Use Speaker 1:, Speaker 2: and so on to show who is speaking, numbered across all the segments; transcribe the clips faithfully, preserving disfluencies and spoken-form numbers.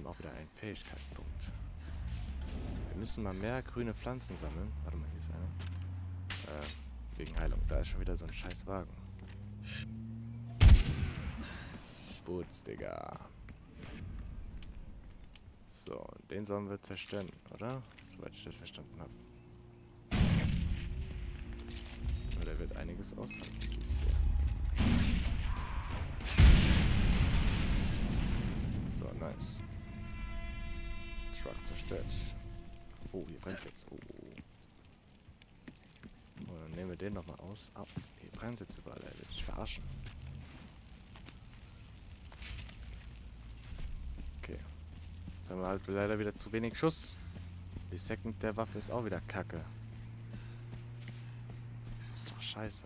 Speaker 1: auch wieder einen Fähigkeitspunkt. Wir müssen mal mehr grüne Pflanzen sammeln. Warte mal, hier ist einer. Äh, wegen Heilung. Da ist schon wieder so ein scheiß Wagen. Boots, Digga. So, den sollen wir zerstören, oder? Soweit ich das verstanden habe. Aber der wird einiges aushalten, wie ich sehe. So, nice. Truck zerstört. Oh, hier brennt jetzt. Oh. Oh, dann nehmen wir den nochmal aus. Ab. Oh, hier brennt jetzt überall. Er will dich verarschen. Okay. Jetzt haben wir halt leider wieder zu wenig Schuss. Die Second der Waffe ist auch wieder kacke. Ist doch scheiße.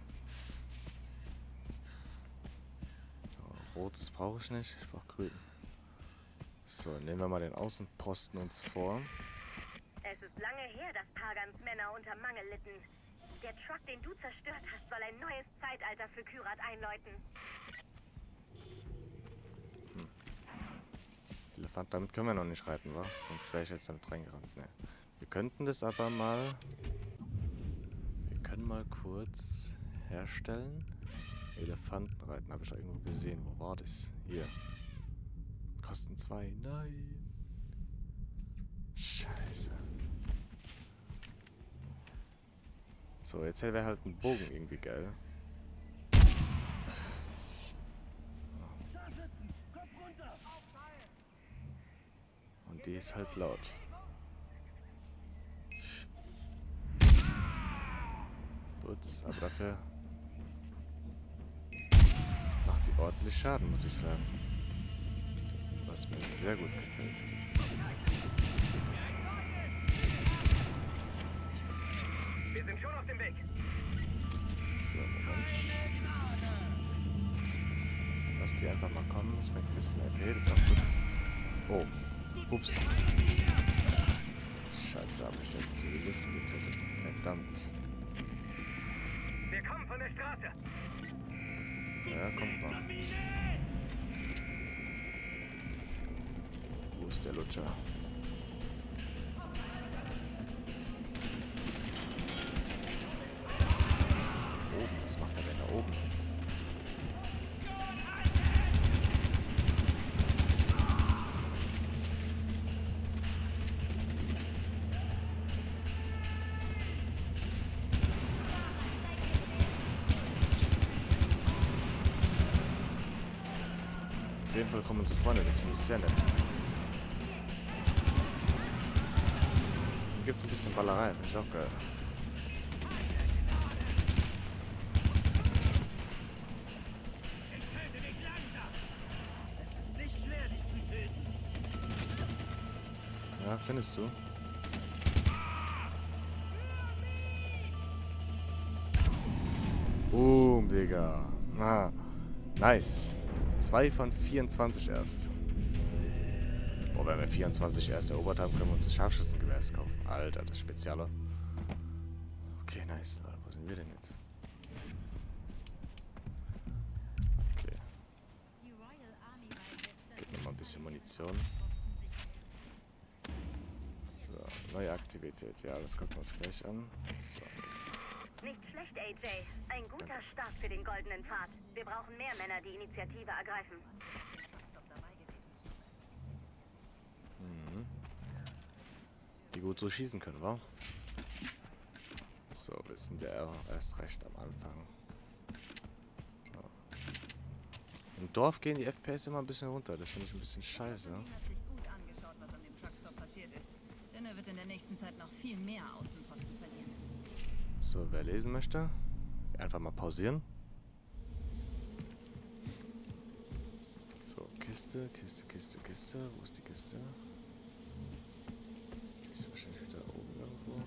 Speaker 1: Oh, rotes brauche ich nicht. Ich brauche grün. So, nehmen wir mal den Außenposten uns vor.
Speaker 2: Es ist lange her, dass Pagans Männer unter Mangel litten. Der Truck, den du zerstört hast, soll ein neues Zeitalter für Kyrat einläuten.
Speaker 1: Hm. Elefant, damit können wir noch nicht reiten, wa? Sonst wäre ich jetzt damit reingerannt. Ne. Wir könnten das aber mal... Wir können mal kurz herstellen. Elefanten reiten, habe ich irgendwo gesehen. Wo war das? Hier. Kosten zwei. Nein. Scheiße. So, jetzt wäre halt ein Bogen irgendwie geil. Und die ist halt laut. Putz, aber dafür macht die ordentlich Schaden, muss ich sagen. Was mir sehr gut gefällt.
Speaker 2: Wir sind schon auf dem Weg.
Speaker 1: So, Moment. Lass die einfach mal kommen. Das bringt ein bisschen R P, das ist auch gut. Oh, ups. Scheiße, habe ich jetzt Zivilisten getötet. Verdammt.
Speaker 2: Wir kommen von der Straße.
Speaker 1: Ja, kommt mal. Wo ist der Lutscher? Oben, was macht er denn da oben? Auf jeden Fall kommen unsere Freunde, das finde ich sehr nett. Hier gibt es ein bisschen Ballerei, finde ich auch geil. Ja, findest du? Boom, Digga. Ah, nice. Zwei von vierundzwanzig erst. Boah, wenn wir vierundzwanzig erst erobert haben, können wir uns das Scharfschützengewehr kaufen. Alter, das Spezielle. Okay, nice. Wo sind wir denn jetzt? Okay. Gibt nochmal ein bisschen Munition. So, neue Aktivität. Ja, das gucken wir uns gleich an. So.
Speaker 2: Nicht schlecht, A J. Ein guter Start für den goldenen Pfad. Wir brauchen mehr Männer, die Initiative ergreifen.
Speaker 1: Mhm. Die gut so schießen können, wa? So, wir sind ja erst recht am Anfang. So. Im Dorf gehen die F P S immer ein bisschen runter. Das finde ich ein bisschen scheiße.
Speaker 3: Denn er wird in der nächsten Zeit noch viel mehr Außenposten verlieren.
Speaker 1: So, wer lesen möchte, einfach mal pausieren. So, Kiste, Kiste, Kiste, Kiste. Wo ist die Kiste? Die ist wahrscheinlich wieder oben irgendwo.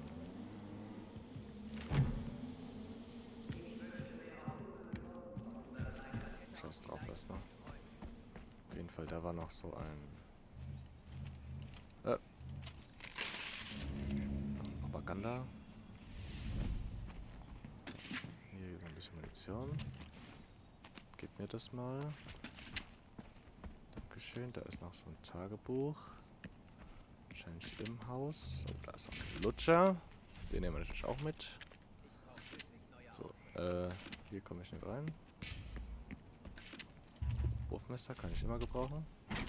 Speaker 1: Scheiß drauf erstmal. Auf jeden Fall, da war noch so ein... Äh. Propaganda. Hier ist ein bisschen Munition. Gib mir das mal. Dankeschön. Da ist noch so ein Tagebuch. Wahrscheinlich im Haus. Und da ist noch ein Lutscher. Den nehmen wir natürlich auch mit. So, äh, hier komme ich nicht rein. Wurfmesser kann ich immer gebrauchen.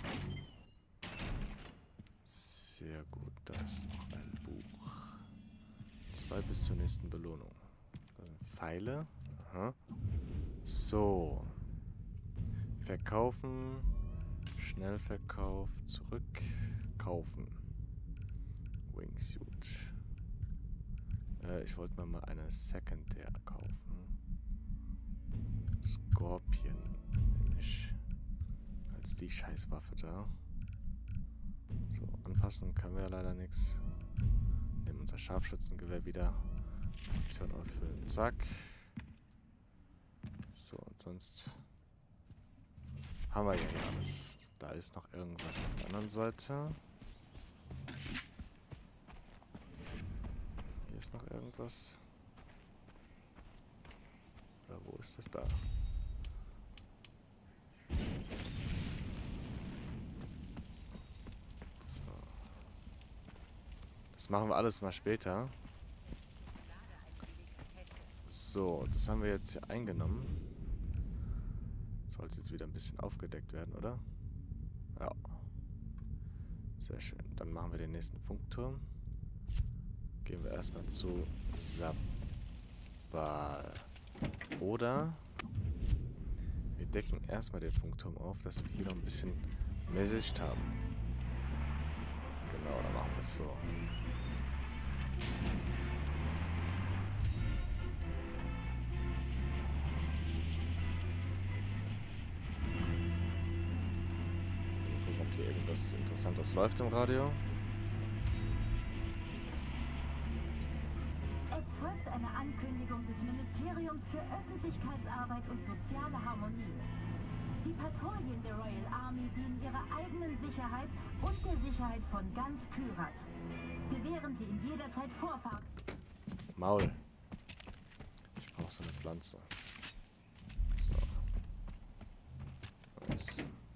Speaker 1: Sehr gut, da ist noch ein Buch. Zwei bis zur nächsten Belohnung. Da sind Pfeile. Aha. So. Verkaufen. Schnellverkauf. Zurück. Kaufen. Wingsuit. Äh, ich wollte mir mal eine Secondary kaufen. Scorpion. Nämlich. Als die Scheißwaffe da. So, anpassen können wir ja leider nichts. Nehmen unser Scharfschützengewehr wieder. Option auffüllen. Zack. So, und sonst haben wir ja hier alles. Da ist noch irgendwas auf der anderen Seite. Hier ist noch irgendwas. Oder wo ist das da? So. Das machen wir alles mal später. So, das haben wir jetzt hier eingenommen. Sollte jetzt wieder ein bisschen aufgedeckt werden, oder? Ja. Sehr schön. Dann machen wir den nächsten Funkturm. Gehen wir erstmal zu Sabal. Oder wir decken erstmal den Funkturm auf, dass wir hier noch ein bisschen mehr Sicht haben. Genau, dann machen wir es so. Hier irgendwas Interessantes läuft im Radio.
Speaker 4: Es folgt eine Ankündigung des Ministeriums für Öffentlichkeitsarbeit und soziale Harmonie. Die Patrouillen der Royal Army dienen ihrer eigenen Sicherheit und der Sicherheit von ganz Kyrat. Gewähren sie in jeder Zeit Vorfahrt.
Speaker 1: Maul. Ich brauche so eine Pflanze. So. Nice.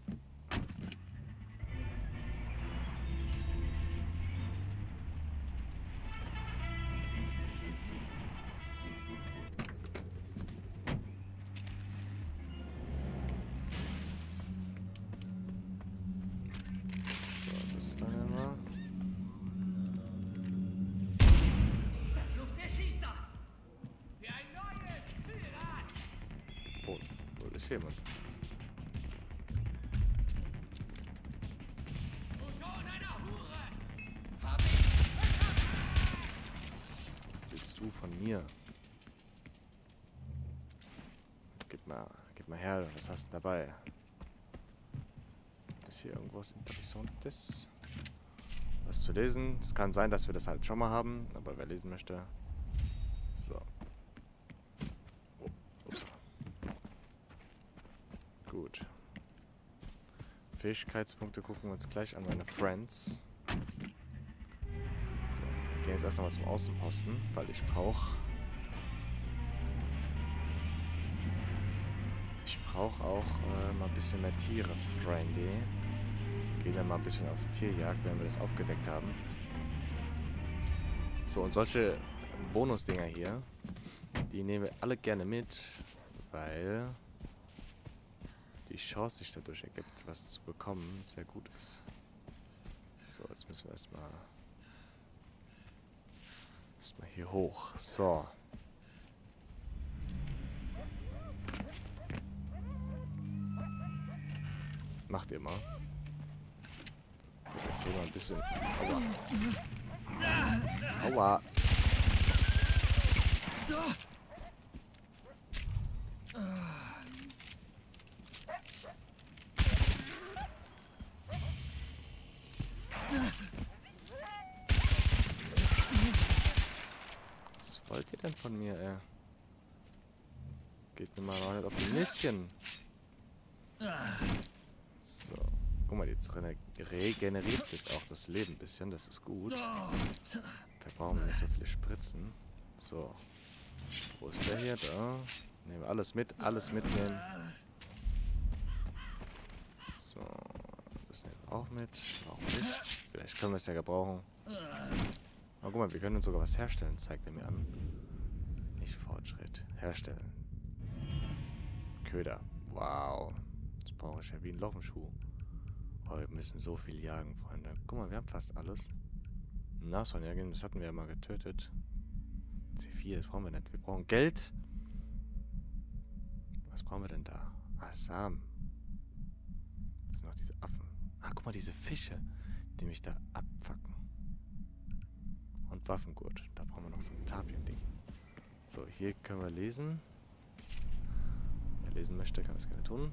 Speaker 1: Ist jemand. Was willst du von mir? Gib mal, gib mal her, was hast du dabei? Ist hier irgendwas Interessantes? Was zu lesen? Es kann sein, dass wir das halt schon mal haben, aber wer lesen möchte. So. Gut. Fähigkeitspunkte gucken wir uns gleich an, meine Friends. So, wir gehen jetzt erst nochmal zum Außenposten, weil ich brauche... Ich brauche auch äh, mal ein bisschen mehr Tiere, Friendy. Wir gehen dann mal ein bisschen auf Tierjagd, wenn wir das aufgedeckt haben. So, und solche Bonusdinger hier, die nehmen wir alle gerne mit, weil... die Chance sich dadurch ergibt, was zu bekommen, sehr gut ist. So, jetzt müssen wir erstmal erstmal hier hoch. So. Macht ihr mal. So, mal ein bisschen. Aua. Aua. Was wollt ihr denn von mir, ey? Geht mir mal noch nicht auf die Nüsschen. So. Guck mal, jetzt regeneriert sich auch das Leben ein bisschen. Das ist gut. Da brauchen wir nicht so viele Spritzen. So. Wo ist der hier? Da. Nehmen wir alles mit. Alles mitnehmen. So. Das nehmen wir auch mit. Auch nicht. Vielleicht können wir es ja gebrauchen. Aber guck mal, wir können uns sogar was herstellen, zeigt er mir an. Nicht Fortschritt. Herstellen. Köder. Wow. Das brauche ich ja wie ein Loch im Schuh. Oh, wir müssen so viel jagen, Freunde. Guck mal, wir haben fast alles. Nashornjagen, das hatten wir ja mal getötet. C vier, das brauchen wir nicht. Wir brauchen Geld. Was brauchen wir denn da? Ah, Samen. Das sind noch diese Affen. Ah, guck mal, diese Fische, die mich da abfacken. Und Waffengurt. Da brauchen wir noch so ein Tapien-Ding. So, hier können wir lesen. Wer lesen möchte, kann das gerne tun.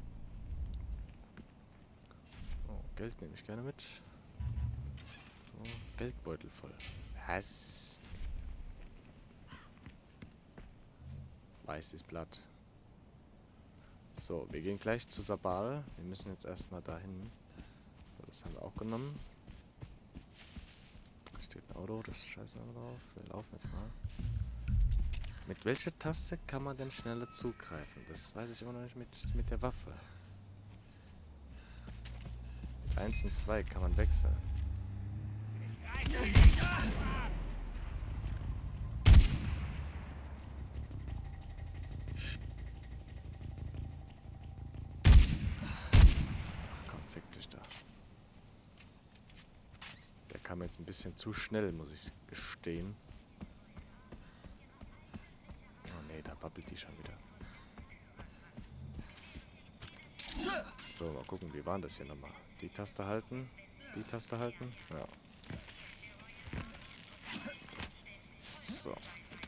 Speaker 1: Oh, Geld nehme ich gerne mit. So, Geldbeutel voll. Was? Weißes Blatt. So, wir gehen gleich zu Sabal. Wir müssen jetzt erstmal dahin. So, das haben wir auch genommen. Da steht ein Auto, das scheißen wir drauf. Wir laufen jetzt mal. Mit welcher Taste kann man denn schneller zugreifen? Das weiß ich immer noch nicht mit, mit der Waffe. Mit eins und zwei kann man wechseln. Kam jetzt ein bisschen zu schnell, muss ich gestehen. Oh ne, da babbelt die schon wieder. So, mal gucken, wie war das hier nochmal? Die Taste halten, die Taste halten, ja. So.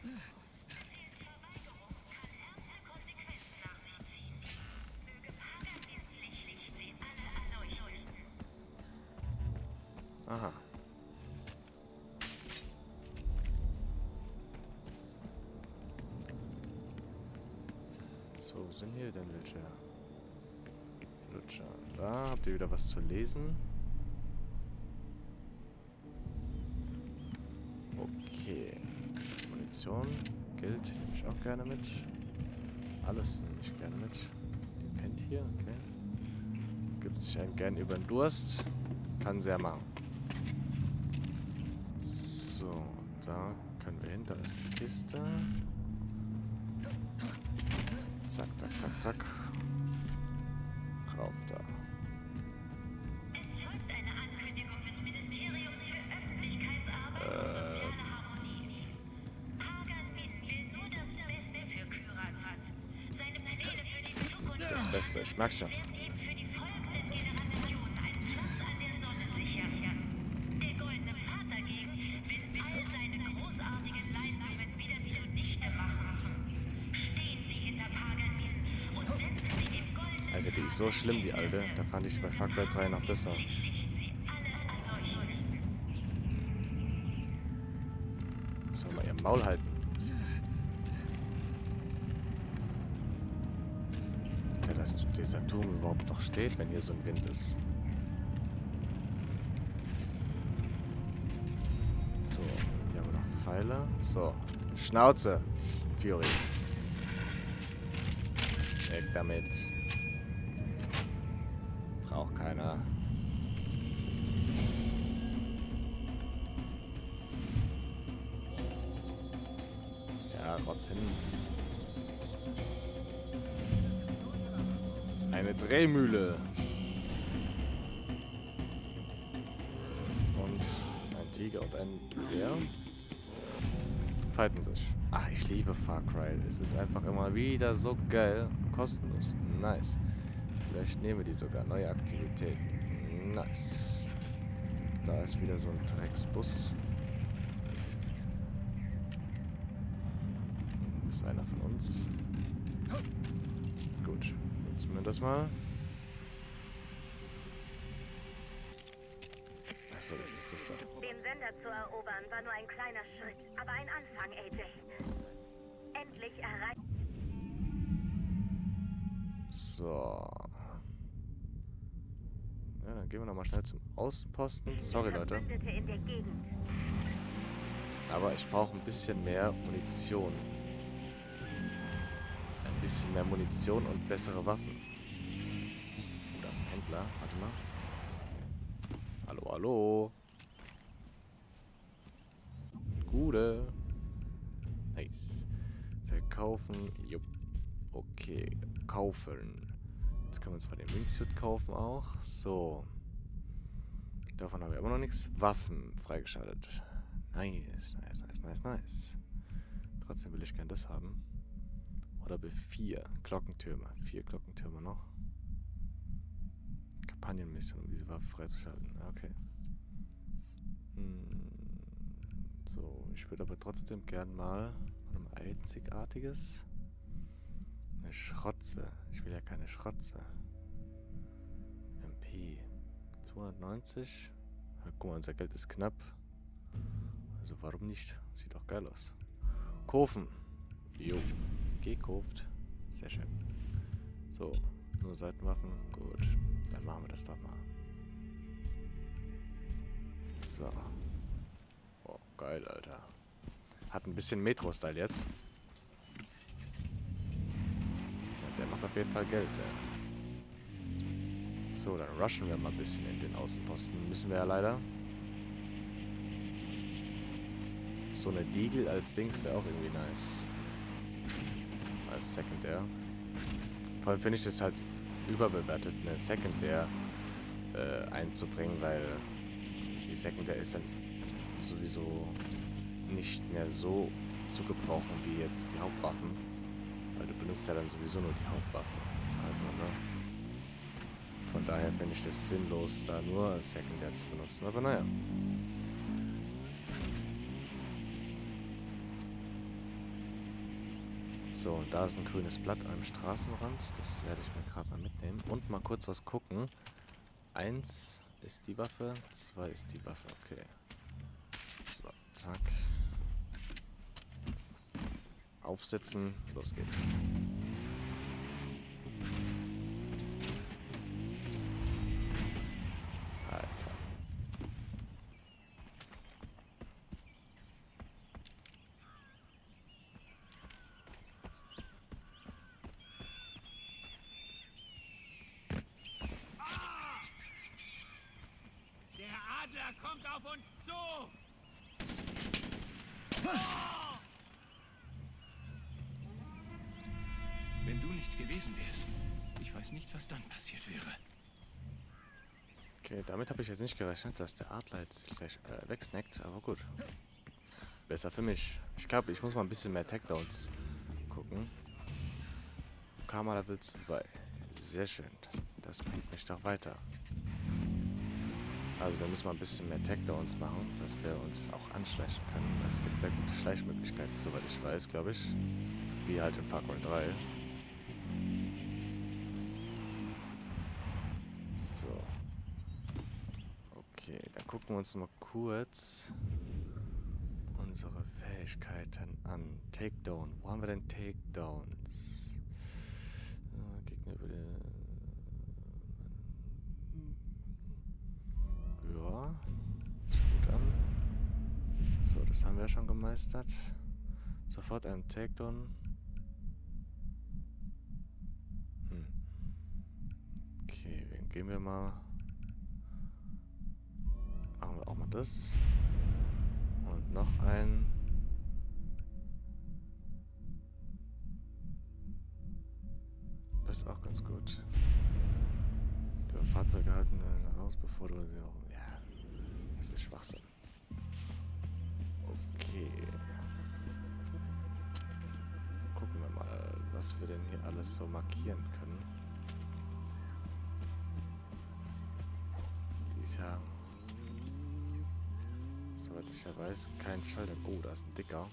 Speaker 1: Aha. So, wo sind hier denn welche Lutscher? Da habt ihr wieder was zu lesen. Okay. Munition, Geld nehme ich auch gerne mit. Alles nehme ich gerne mit. Die pennt hier, okay. Gibt sich einen gern über den Durst. Kann sehr machen. So, da können wir hin. Da ist die Kiste. Zack, zack, zack, zack. Rauf da.
Speaker 2: Es folgt eine Ankündigung des Ministeriums für Öffentlichkeitsarbeit und soziale Harmonie. Pagan Min will nur das Beste für Kyrat hat. Seine Pläne für die Zukunft.
Speaker 1: Das Beste, ich merke schon.
Speaker 2: Wird ihm für die folgenden Generationen ein Schloss an der Sonne sichern. Der Goldene Pfad dagegen will all seine großartigen Leistungen wieder zunichte machen. Stehen Sie hinter Pagan Min und setzen Sie den goldenen
Speaker 1: Alter, die ist so schlimm, die alte. Da fand ich bei Far Cry drei noch besser. Soll mal ihr Maul halten. Ja, dass dieser Turm überhaupt noch steht, wenn hier so ein Wind ist. So, hier haben wir noch Pfeile. So, Schnauze, Fury. Weg damit. Braucht keiner. Ja, Rotz hin. Eine Drehmühle. Und ein Tiger und ein Bär. Fighten sich. Ach, ich liebe Far Cry. Es ist einfach immer wieder so geil. Kostenlos. Nice. Vielleicht nehmen wir die sogar. Neue Aktivitäten. Nice. Da ist wieder so ein Drecksbus. Das ist einer von uns. Gut. Nutzen wir das mal. Achso, das ist das da.
Speaker 2: Den Sender zu erobern war nur ein kleiner Schritt, aber ein Anfang, A J. Endlich erreicht.
Speaker 1: So. Ja, dann gehen wir nochmal schnell zum Außenposten. Sorry, Leute.
Speaker 2: Verbündete in der Gegend.
Speaker 1: Aber ich brauche ein bisschen mehr Munition. Ein bisschen mehr Munition und bessere Waffen. Oh, da ist ein Händler. Warte mal. Hallo, hallo. Gute. Nice. Verkaufen. Jupp. Okay. Kaufen. Jetzt können wir uns mal den Wingsuit kaufen auch. So. Davon haben wir immer noch nichts. Waffen freigeschaltet. Nice, nice, nice, nice, nice. Trotzdem will ich gern das haben. Oder B vier. Glockentürme. Vier Glockentürme noch. Kampagnenmission, um diese Waffe freizuschalten. Okay. Hm. So, ich würde aber trotzdem gern mal ein einzigartiges. Eine Schrotze. Ich will ja keine Schrotze. M P. zweihundertneunzig. Ja, guck mal, unser Geld ist knapp. Also warum nicht? Sieht doch geil aus. Kaufen. Jo. Gekauft. Sehr schön. So, nur Seitenwaffen. Gut. Dann machen wir das doch mal. So. Oh, geil, Alter. Hat ein bisschen Metro-Style jetzt. Ja, der macht auf jeden Fall Geld, ey. So, dann rushen wir mal ein bisschen in den Außenposten. Müssen wir ja leider. So eine Deagle als Dings wäre auch irgendwie nice. Als Secondär. Vor allem finde ich das halt überbewertet, eine Secondär äh, einzubringen, weil die Secondär ist dann sowieso nicht mehr so zu gebrauchen wie jetzt die Hauptwaffen. Weil du benutzt ja dann sowieso nur die Hauptwaffen. Also, ne? Von daher finde ich das sinnlos, da nur Secondär zu benutzen. Aber naja. So, und da ist ein grünes Blatt am Straßenrand. Das werde ich mir gerade mal mitnehmen. Und mal kurz was gucken. Eins ist die Waffe, zwei ist die Waffe. Okay. So, zack. Aufsetzen, los geht's. Alter.
Speaker 5: Der Adler kommt auf uns zu! Wenn du nicht gewesen wärst, ich weiß nicht, was dann passiert wäre.
Speaker 1: Okay, damit habe ich jetzt nicht gerechnet, dass der Adler jetzt gleich äh, wegsnackt, aber gut. Besser für mich. Ich glaube, ich muss mal ein bisschen mehr Takedowns gucken. Karma Level zwei. Sehr schön. Das bringt mich doch weiter. Also wir müssen mal ein bisschen mehr Takedowns machen, dass wir uns auch anschleichen können. Es gibt sehr gute Schleichmöglichkeiten, soweit ich weiß, glaube ich. Wie halt in Far Cry drei. So. Okay, dann gucken wir uns mal kurz unsere Fähigkeiten an. Takedown. Wo haben wir denn Takedowns? Äh, Gegner über den... Ja, sieht gut an. So, das haben wir schon gemeistert. Sofort einen Takedown. Hm. Okay, dann gehen wir mal. Machen wir auch mal das. Und noch ein. Das ist auch ganz gut. So, Fahrzeuge halten raus, bevor du sie noch... Ja, das ist Schwachsinn. Okay. Gucken wir mal, was wir denn hier alles so markieren können. Die ist ja, soweit ich ja weiß, kein Schalter. Oh, da ist ein dicker.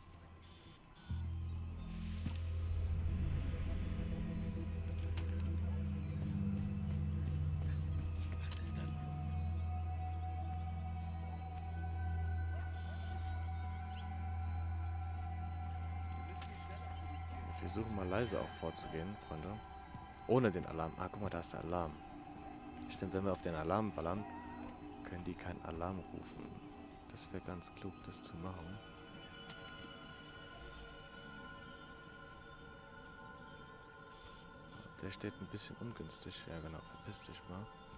Speaker 1: Wir versuchen mal leise auch vorzugehen, Freunde. Ohne den Alarm. Ah, guck mal, da ist der Alarm. Stimmt, wenn wir auf den Alarm ballern, können die keinen Alarm rufen. Das wäre ganz klug, das zu machen. Der steht ein bisschen ungünstig. Ja, genau, verpiss dich mal.